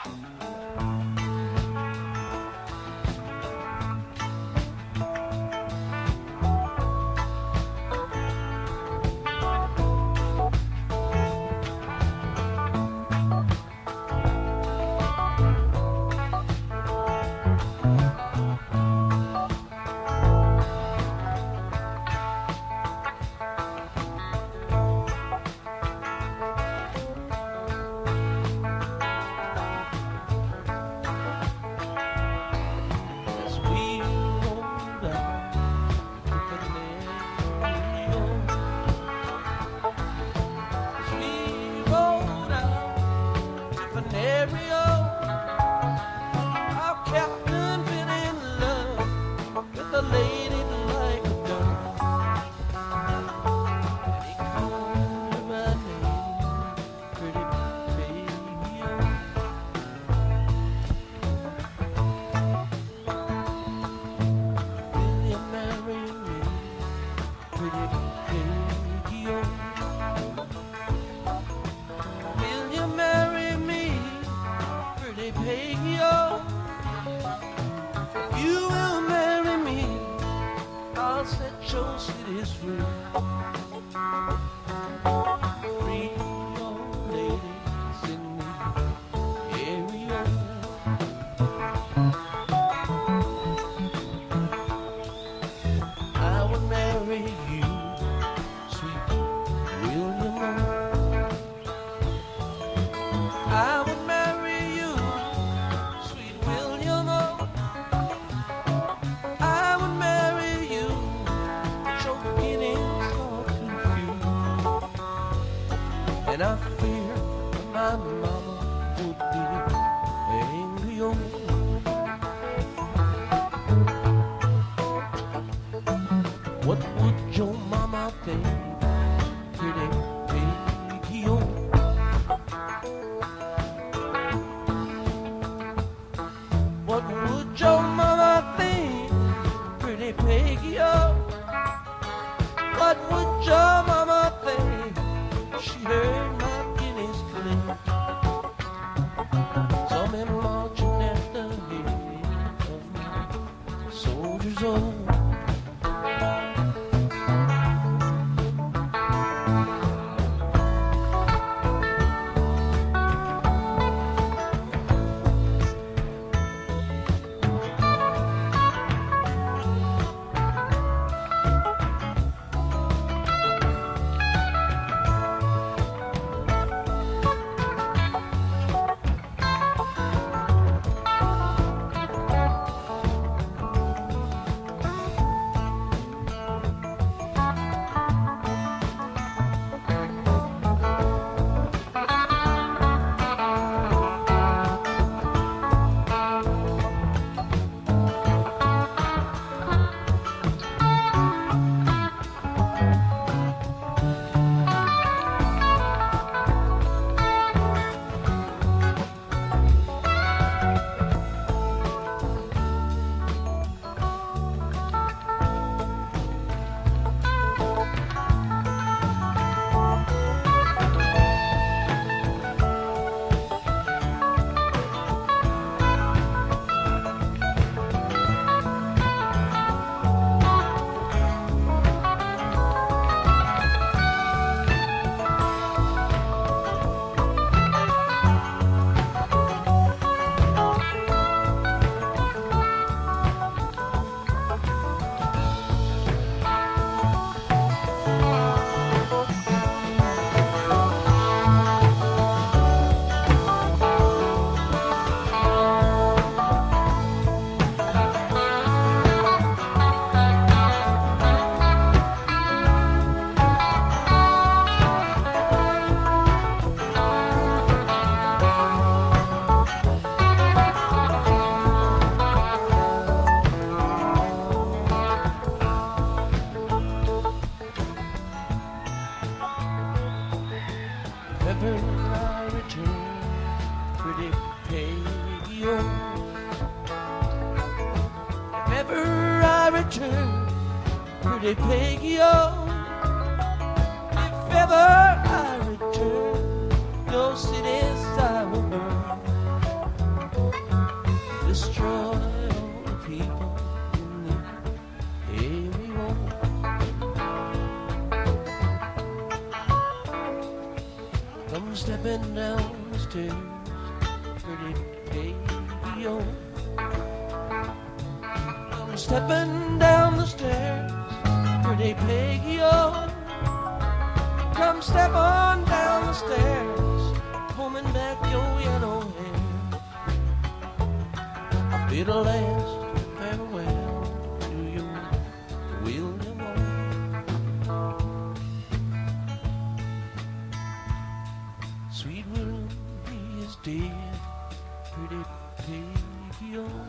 Pretty Peggy, oh, if ever I return, your cities I will burn. stepping down the stairs, pretty baby, oh. I'm stepping down the stairs, pretty Peggy, oh. Come step on down the stairs, combing back your yellow hair. I'll bid a last farewell to you, William O. Sweet William, he is dead, pretty Peggy, oh.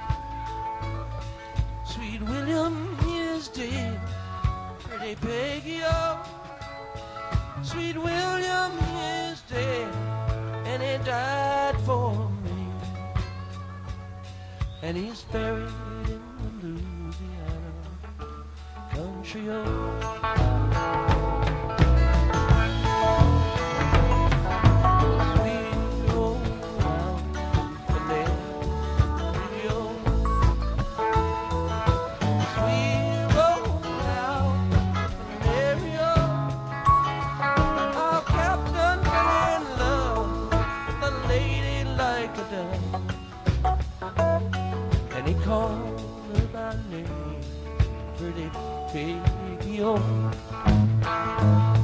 Sweet William, he is dead, pretty Peggy, oh. Sweet William, he is dead, and he died for me, and he's buried in the Louisiana country, oh. And he called her by name, pretty Peggy, oh.